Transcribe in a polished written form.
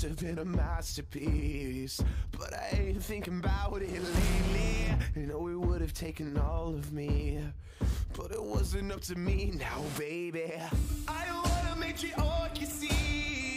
have been a masterpiece, but I ain't thinking about it lately. You know it would have taken all of me, but it wasn't up to me now, baby. I wanna make you all you see.